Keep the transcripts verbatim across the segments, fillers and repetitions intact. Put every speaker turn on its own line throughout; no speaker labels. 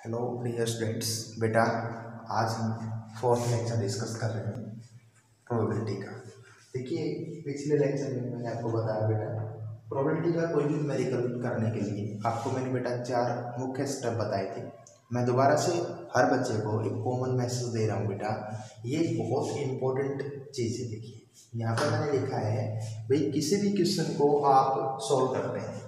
Hello dear students, बेटा आज हम फोर्थ लेक्चर डिस्कस कर रहे हैं प्रोबेबिलिटी का। देखिए, पिछले लेक्चर में मैंने आपको बताया बेटा प्रोबेबिलिटी का कोई भी न्यूमेरिकल करने के लिए आपको मैंने बेटा चार मुख्य स्टेप बताए थे। मैं दोबारा से हर बच्चे को एक कॉमन मैसेज दे रहा हूँ बेटा, ये बहुत इंपॉर्टेंट चीज़ है। देखिए यहाँ पर मैंने लिखा है भाई, किसी भी क्वेश्चन को आप सॉल्व करते हैं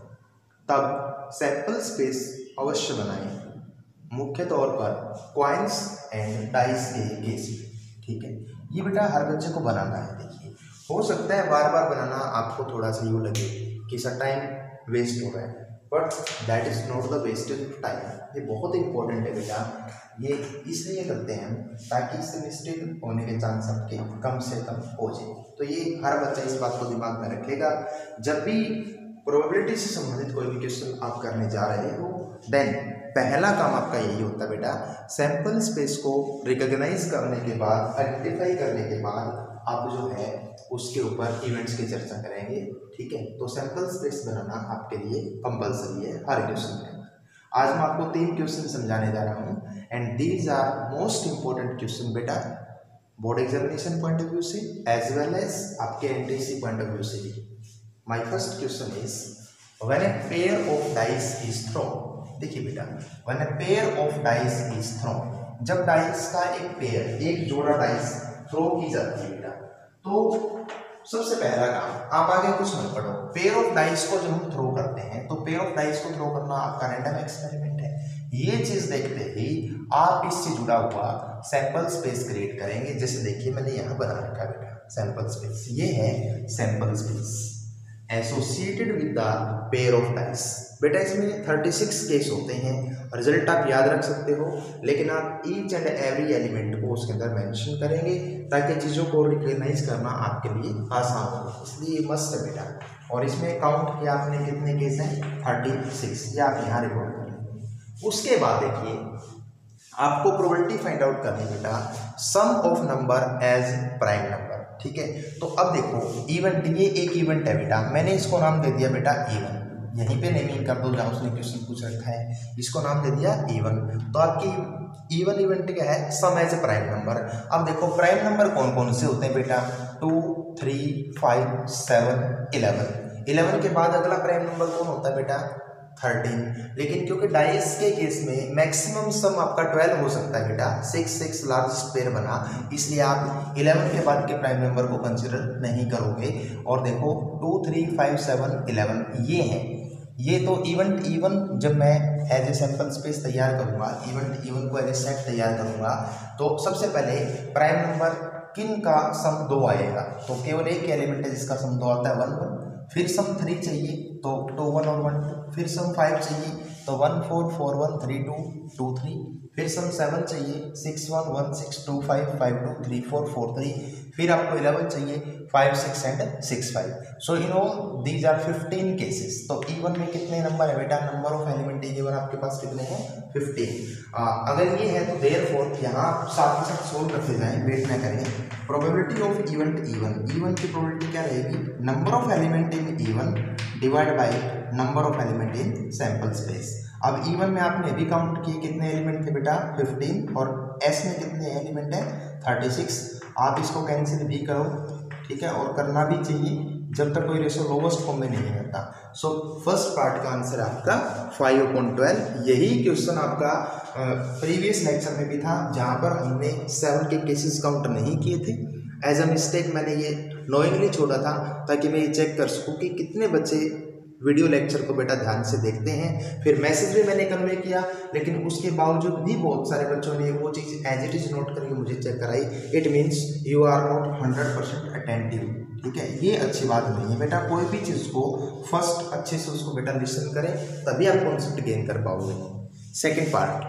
तब सैंपल स्पेस अवश्य बनाएं, मुख्य तौर पर कॉइन्स एंड डाइस के केस में। ठीक है, ये बेटा हर बच्चे को बनाना है। देखिए हो सकता है बार बार बनाना आपको थोड़ा सा यूँ लगे कि सर टाइम वेस्ट हो रहा है, but that is not the wastage of time. ये बहुत इंपॉर्टेंट है बेटा, ये इसलिए करते हैं हम ताकि इससे मिस्टेक होने के चांस आपके कम से कम हो जाए। तो ये हर बच्चा इस बात को दिमाग में रखेगा, जब भी प्रोबेबिलिटी से संबंधित कोई भी क्वेश्चन आप करने जा रहे हो, देन पहला काम आपका यही होता है बेटा, सैंपल स्पेस को रिकॉग्नाइज करने के बाद, आइडेंटिफाई करने के बाद आप जो है उसके ऊपर इवेंट्स की चर्चा करेंगे। ठीक है, तो सैंपल स्पेस बनाना आपके लिए कंपलसरी है हर क्वेश्चन में। आज मैं आपको तीन क्वेश्चन समझाने जा रहा हूँ and these are most important question बेटा, board examination point of view से एज वेल एज आपके एनटीसी पॉइंट ऑफ व्यू से भी। My first question is when a pair of dice is thrown. देखिए बेटा, when a pair of dice is thrown, जब dice का एक pair, एक जोड़ा डाइस थ्रो की जाती है बेटा, तो सबसे पहला काम, आप आगे कुछ मत पढ़ो, पेयर ऑफ डाइस को जब हम थ्रो करते हैं तो पेयर ऑफ डाइस को थ्रो करना आपका रैंडम एक्सपेरिमेंट है। ये चीज देखते ही आप इससे जुड़ा हुआ सैंपल स्पेस क्रिएट करेंगे। जैसे देखिए मैंने यहाँ बना रखा है बेटा सैंपल स्पेस, ये है sample space associated with the pair of dice. बेटा इसमें छत्तीस केस होते हैं, रिजल्ट आप याद रख सकते हो, लेकिन आप ईच एंड एवरी एलिमेंट को उसके अंदर मेंशन करेंगे ताकि चीज़ों को रिकॉग्नाइज करना आपके लिए आसान हो, इसलिए मस्त है बेटा। और इसमें काउंट किया आपने कितने केस हैं, छत्तीस, ये आप यहाँ रिकॉर्ड कर लेंगे। उसके बाद देखिए आपको प्रोबेबिलिटी फाइंड आउट करनी है बेटा, sum of number as prime number. ठीक है, तो अब देखो इवेंट, ये एक इवेंट है बेटा, मैंने इसको नाम दे दिया बेटा इवन, यहीं पे नेमिंग कर दो जहाँ उसने क्वेश्चन पूछ रखा है, इसको नाम दे दिया इवन। तो आपकी इवन इवेंट क्या है, sum as a prime number. अब देखो प्राइम नंबर कौन कौन से होते हैं बेटा, two, three, five, seven, eleven. Eleven के बाद अगला प्राइम नंबर कौन होता है बेटा, थर्टीन। लेकिन क्योंकि डाइस के केस में मैक्सिमम सम आपका ट्वेल्व हो सकता है बेटा, सिक्स सिक्स लार्जेस्ट पेयर बना, इसलिए आप इलेवन के बाद के प्राइम नंबर को कंसिडर नहीं करोगे। और देखो two, three, five, seven, eleven ये है, ये तो इवेंट इवन जब मैं एज ए सैंपल स्पेस तैयार करूंगा, इवेंट इवन को एज ए सेट तैयार करूंगा, तो सबसे पहले प्राइम नंबर किन का सम दो आएगा, तो केवल एक एलिमेंट है जिसका सम दो आता है, वन वन। फिर सम थ्री चाहिए तो टू वन और वन टू, फिर सम फाइव चाहिए तो one four four one three two two three, फिर सम सेवन चाहिए six one one six two five five two three four four three, फिर आपको इलेवन चाहिए five six and six five. So you know these are fifteen cases. तो even में कितने number है बेटा, नंबर ऑफ एलिमेंट इवन आपके पास कितने हैं, फिफ्टीन। अगर ये है तो देयरफॉर यहाँ साथ ही साथ सोल्व करते जाएं, वेट ना करें। Probability of event even, even की प्रोबेबिलिटी क्या रहेगी, number of element in even divide by number of element in sample space. अब इवन में आपने अभी काउंट किए कितने एलिमेंट थे बेटा, फिफ्टीन, और एस में कितने एलिमेंट है, छत्तीस। आप इसको कैंसिल भी करो, ठीक है, और करना भी चाहिए जब तक कोई रेशो लोवेस्ट फॉर्म में नहीं रहता। सो फर्स्ट पार्ट का आंसर आपका फाइव अपॉन ट्वेल्व। यही क्वेश्चन आपका प्रीवियस लेक्चर में भी था, जहाँ पर हमने सेवन के केसेस काउंट नहीं किए थे। एज अ मिस्टेक मैंने ये नोइंगली छोड़ा था ताकि मैं ये चेक कर सकूँ कि कितने बच्चे वीडियो लेक्चर को बेटा ध्यान से देखते हैं। फिर मैसेज भी मैंने कन्वे किया, लेकिन उसके बावजूद भी बहुत सारे बच्चों ने वो चीज़ एज इट इज नोट करके मुझे चेक कराई। It means you are not hundred percent attentive. ठीक है, ये अच्छी बात नहीं है बेटा, कोई भी चीज़ को फर्स्ट अच्छे से उसको बेटा लिसन करें, तभी आप कॉन्सेप्ट गेन कर पाओगे। सेकेंड पार्ट,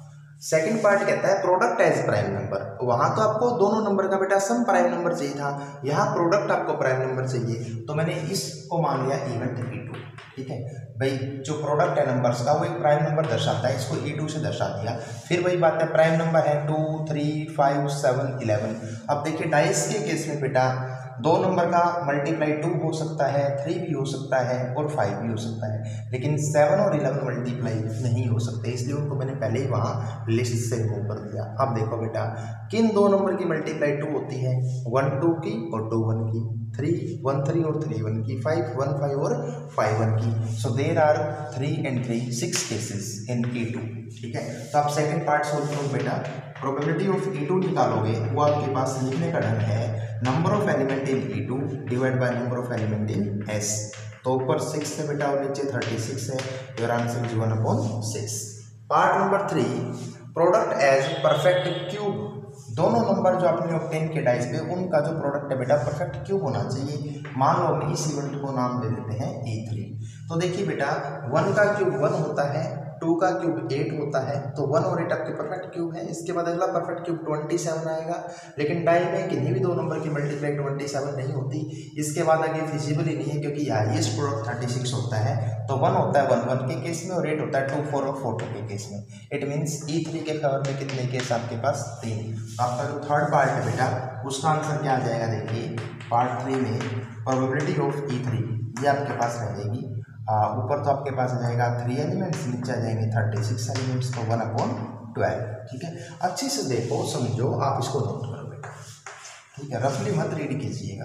सेकेंड पार्ट कहता है प्रोडक्ट एज प्राइम नंबर। वहां तो आपको दोनों नंबर का बेटा सम प्राइम नंबर चाहिए था, यहाँ प्रोडक्ट आपको प्राइम नंबर चाहिए, तो मैंने इसको मान लिया इवेंट ई टू। ठीक है भाई, जो प्रोडक्ट है नंबर्स का वो एक प्राइम नंबर दर्शाता है, इसको ई टू से दर्शा दिया। फिर वही बात है, प्राइम नंबर है two, three, five, seven, eleven. अब देखिए डाइस के केस में बेटा दो नंबर का मल्टीप्लाई टू हो सकता है, थ्री भी हो सकता है और फाइव भी हो सकता है, लेकिन सेवन और इलेवन मल्टीप्लाई नहीं हो सकते, इसलिए उनको मैंने पहले ही वहाँ लिस्ट से रिमूव कर दिया। अब देखो बेटा किन दो नंबर की मल्टीप्लाई टू होती है, वन टू की और टू वन की, थ्री वन थ्री और थ्री वन की, फाइव वन फाइव और फाइव वन की। So there are three and three six cases in E two. ठीक है, तो आप सेकंड पार्ट सोल्व करो बेटा। प्रोबेबिलिटी ऑफ ई टू निकालोगे, वो आपके पास लिखने का ढंग है number of element in E two divide by number of element in S. तो ऊपर सिक्स है बेटा और नीचे थर्टी सिक्स है, your answer is one upon six. Part number three, product as perfect cube. दोनों नंबर जो आपने ऑब्टेन किए डाइस पे, उनका जो प्रोडक्ट है बेटा परफेक्ट क्यूब होना चाहिए। मान लो हम इस इवेंट को नाम दे देते हैं ए थ्री। तो देखिए बेटा वन का क्यूब वन होता है, टू का क्यूब एट होता है, तो वन और एट आपके परफेक्ट क्यूब है। इसके बाद अगला परफेक्ट क्यूब ट्वेंटी सेवन आएगा, लेकिन डाई में किन्हीं भी दो नंबर की मल्टीप्लाई ट्वेंटी सेवन नहीं होती। इसके बाद आगे फिजिबल ही नहीं है, क्योंकि हाईएस्ट प्रोडक्ट थर्टी सिक्स होता है। तो वन होता है वन वन के केस में और एट होता है टू फोर और फोर टू के केस में। इट मीन्स ई थ्री के फेवर में कितने केस आपके पास, तीन। आपका जो थर्ड पार्ट है बेटा उसका आंसर क्या आ जाएगा, देखिए पार्ट थ्री में प्रोबेबिलिटी ऑफ ई थ्री ये आपके पास रहेगी। ऊपर तो आपके पास आ जाएगा थ्री एलिमेंट्स, नीचे आ जाएंगे थर्टी सिक्स एलिमेंट्स, तो वन अपॉन ट्वेल्व। ठीक है, अच्छे से देखो समझो, आप इसको नोट करो बेटा। ठीक है, रफली मत रीड कीजिएगा।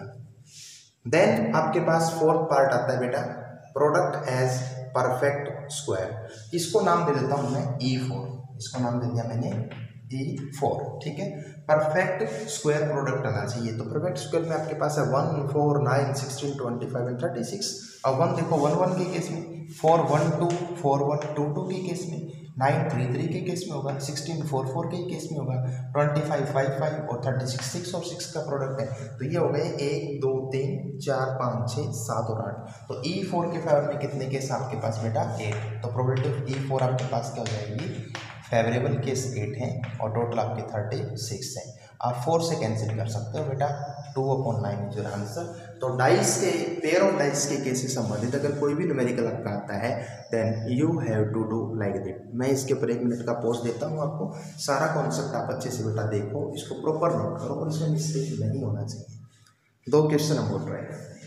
देन आपके पास फोर्थ पार्ट आता है बेटा प्रोडक्ट एज परफेक्ट स्क्वायर। इसको नाम दे देता हूँ मैं ई फोर, इसको नाम दे दिया मैंने ई फोर। ठीक है, परफेक्ट स्क्वायर प्रोडक्ट आना चाहिए। तो परफेक्ट स्क्वायर में आपके पास है one four nine sixteen twenty five and thirty six. अब वन देखो वन वन के केस में, four one two four one two two के केस में, नाइन थ्री थ्री के केस में होगा, सिक्सटीन फोर फोर के केस में होगा, ट्वेंटी फाइव फाइव फाइव और थर्टी सिक्स सिक्स और सिक्स का प्रोडक्ट है। तो ये हो गए एक दो तीन चार पाँच छः सात और आठ। तो ई फोर के फेवर में कितने केस आपके पास बेटा, एट। तो प्रोबेबिलिटी ऑफ ई फोर आपके पास क्या हो जाएगी, फेवरेबल केस एट है और टोटल आपके थर्टी सिक्स है। आप फोर से कैंसिल कर सकते हो बेटा, two upon nine is your answer. तो डाइस के पेयर ऑफ डाइस के केस से संबंधित अगर कोई भी न्यूमेरिकल आपका आता है then you have to do like that. मैं इसके ऊपर एक मिनट का पॉज देता हूँ आपको, सारा कॉन्सेप्ट आप अच्छे से बेटा देखो, इसको प्रॉपर नोट करो और इसमें मिस्टेक नहीं होना चाहिए। दो क्वेश्चन हम ट्राई करते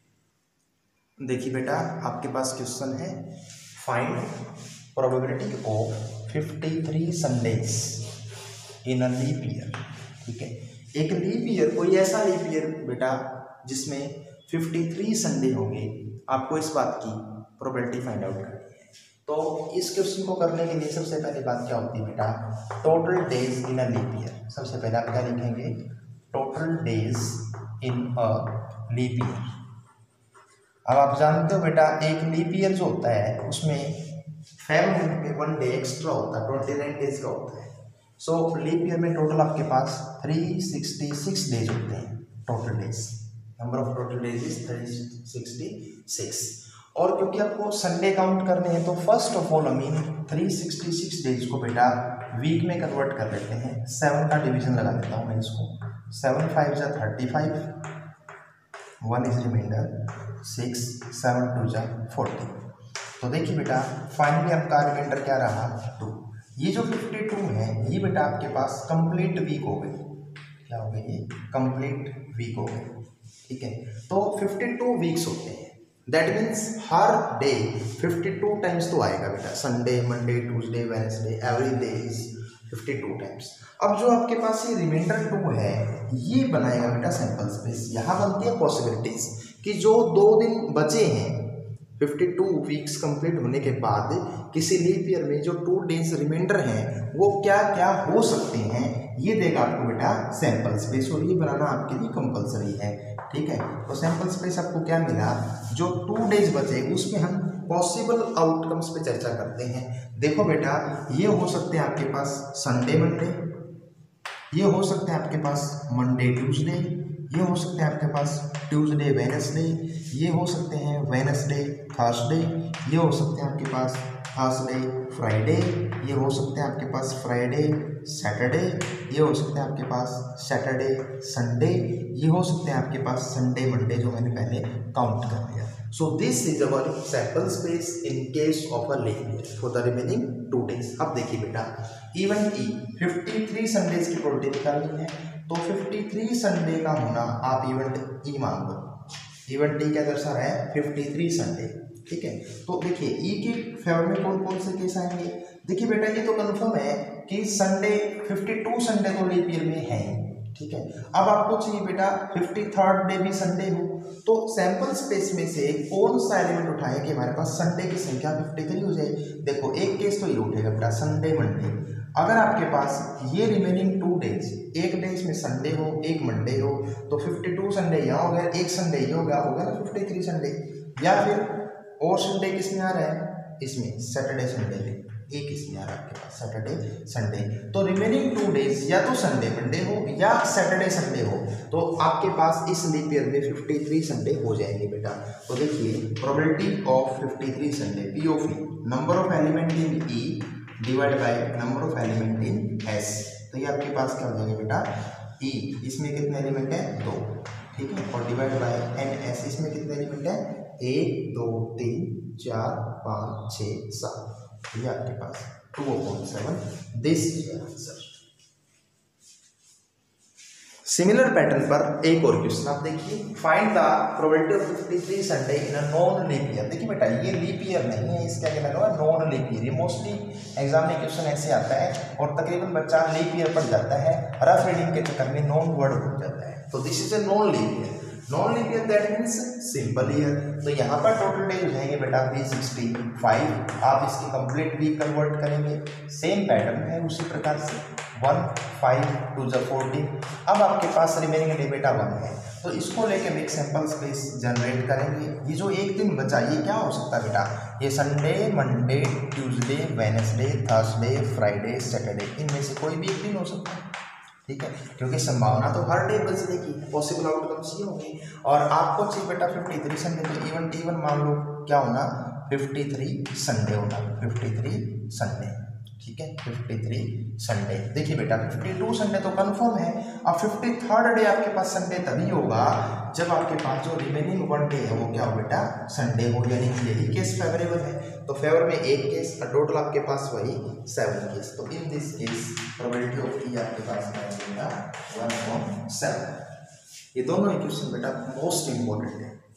हैं। देखिए बेटा आपके पास क्वेश्चन है find probability of fifty three Sundays in a leap year. ठीक है, एक लीप ईयर, कोई ऐसा लीप ईयर बेटा जिसमें फिफ्टी थ्री संडे होंगे, आपको इस बात की प्रोबेबिलिटी फाइंड आउट करनी है। तो इस क्वेश्चन को करने के लिए सबसे पहले बात क्या होती है बेटा, total days in a leap year. सबसे पहले आप क्या लिखेंगे, total days in a leap year. अब आप जानते हो बेटा एक लीप ईयर जो होता है उसमें फाइव मंथ में वन डे एक्स्ट्रा होता है, ट्वेंटी नाइन डेज का होता है। सो लीप ईयर में टोटल आपके पास थ्री सिक्सटी सिक्स डेज होते हैं, total days, number of total days is three sixty six. और क्योंकि आपको संडे काउंट करने हैं तो फर्स्ट ऑफ ऑल अमीन थ्री सिक्सटी सिक्स डेज को बेटा वीक में कन्वर्ट कर लेते हैं। सेवन का डिवीजन लगा देता हूँ मैं इसको, सेवन फाइव जा thirty five, one is reminder, six, seven two जा फोर्टी। तो देखिए बेटा फाइनली आपका रिमाइंडर क्या रहा, टू। ये जो फिफ्टी टू है ये बेटा आपके पास कंप्लीट वीक हो गई। क्या हो गई, ये कंप्लीट वीक हो गई। ठीक है, तो फिफ्टी टू वीक्स होते हैं, दैट मीन्स हर डे फिफ्टी टू टाइम्स तो आएगा बेटा, Sunday Monday Tuesday Wednesday every day is fifty two times. अब जो आपके पास ये रिमाइंडर टू है ये बनाएगा बेटा सैंपल स्पेस। यहाँ बनती है पॉसिबिलिटीज कि जो दो दिन बचे हैं फिफ्टी टू वीक्स कंप्लीट होने के बाद किसी लीप ईयर में जो टू डेज रिमाइंडर हैं वो क्या क्या हो सकते हैं, ये देगा आपको बेटा सैंपल स्पेस, और ये बनाना आपके लिए कंपलसरी है। ठीक है, तो सैंपल स्पेस आपको क्या मिला, जो टू डेज बचे उसमें हम पॉसिबल आउटकम्स पे चर्चा करते हैं। देखो बेटा ये हो सकते हैं आपके पास संडे मंडे, ये हो सकते हैं आपके पास मंडे ट्यूसडे, ये हो सकते हैं आपके पास ट्यूसडे वेडनेसडे, ये हो सकते हैं वेडनेसडे थर्सडे, ये हो सकते हैं आपके पास थर्सडे फ्राइडे, ये हो सकते हैं आपके पास फ्राइडे सैटरडे, ये हो सकते हैं आपके पास सैटरडे संडे, ये हो सकते हैं आपके पास संडे मंडे, जो मैंने पहले काउंट कर दिया। So this is our sample space in case of a leap year for the remaining two days. अब देखिए बेटा, event E fifty three Sundays की प्रोबेबिलिटी निकालनी है, तो फिफ्टी थ्री संडे का होना आप इवेंट ई मान लो। इवेंट ई क्या दर्शा रहा है? फिफ्टी थ्री संडे, ठीक है। तो देखिए ई के फेवर में कौन कौन से केस आएंगे? देखिए बेटा, ये तो कंफर्म है कि संडे फिफ्टी टू संडे तो लीप ईयर में है, ठीक है। अब आपको चाहिए बेटा फिफ्टी थर्ड डे भी संडे हो, तो सैंपल स्पेस में से कौन सा एलिमेंट उठाए कि हमारे पास संडे की संख्या फिफ्टी थ्री हो जाए। देखो एक केस तो ये उठेगा बेटा, संडे मंडे। अगर आपके पास ये रिमेनिंग टू डेज, एक डेज में संडे हो एक मंडे हो, तो फिफ्टी टू संडे यहाँ हो गया, एक संडे ये हो गया, हो गया ना फिफ्टी थ्री संडे। या फिर और संडे किसमें आ रहा है? इसमें सैटरडे संडे में, एक इसमें आ रहा है आपके पास सैटरडे संडे। तो रिमेनिंग टू डेज या तो संडे मंडे हो या सैटरडे संडे हो, तो आपके पास इस लीप ईयर में फिफ्टी थ्री संडे हो जाएंगे बेटा। तो देखिए probability of fifty three Sunday, P of E, number of element in E divide by number of element in S. तो ये आपके पास क्या हो जाएगा बेटा? ई, इसमें कितने एलिमेंट है? दो, ठीक है, और डिवाइड बाय एन एस, इसमें कितने एलिमेंट है? एक दो तीन चार पाँच छः सात। ये आपके पास two upon seven, this is your answer. Similar pattern पर एक और क्वेश्चन आप देखिए, find the probability of fifty three Sunday in a non leap year. देखिए बेटा, ये लीप ईयर नहीं है, इसका क्या लगा हुआ? Non leap year. ये मोस्टली एग्जाम में क्वेश्चन ऐसे आता है और तकरीबन बच्चा लीप ईयर पढ़ जाता है, रफ रीडिंग के चक्कर में नॉन वर्ड भूल जाता है। तो this is a non leap year. Non leap year that means simple year. तो यहाँ पर टोटल डेज हो जाएंगे बेटा थ्री सिक्सटी फाइव। आप इसकी कंप्लीट वीक कन्वर्ट करेंगे, सेम पैटर्न है उसी प्रकार से, वन फाइव टू ज फोर्टीन। अब आपके पास रिमेनिंग डे बेटा वन है, तो इसको लेके एक सैंपल स्पेस जनरेट करेंगे। ये जो एक दिन बचा ये क्या हो सकता है बेटा? ये Sunday Monday Tuesday Wednesday Thursday Friday Saturday, इनमें से कोई भी एक दिन हो सकता है, ठीक है, क्योंकि संभावना तो हर डे बचने की, पॉसिबल आउटकम्स ये होंगे। और आपको चाहिए बेटा फिफ्टी थ्री संडे, तो इवन इवन मान लो क्या होना? फिफ्टी थ्री संडे होना, फिफ्टी थ्री संडे, ठीक है, फिफ्टी थ्री संडे। देखिए बेटा फिफ्टी टू संडे तो कंफर्म है। अब फिफ्टी थर्ड डे आपके पास संडे तभी होगा जब आपके पास जो रिमेनिंग वन डे है वो क्या हो बेटा? संडे हो, यानी कि यही केस फेवरेबल है। तो फेवर में एक केस, टोटल आपके पास वही सेवन केस। तो in this case probability of E आपके पास वन पॉइंट सेवन। ये दोनों इक्वेशन बेटा मोस्ट इंपॉर्टेंट है।